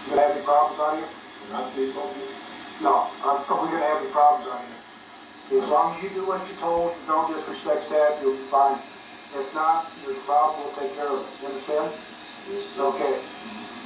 You gonna have any problems on you? Not people. No. Are we gonna have any problems on you? As long as you do what you're told, you don't disrespect staff, you'll be fine. If not, there's a problem, we'll take care of it. You understand? Yes. Okay.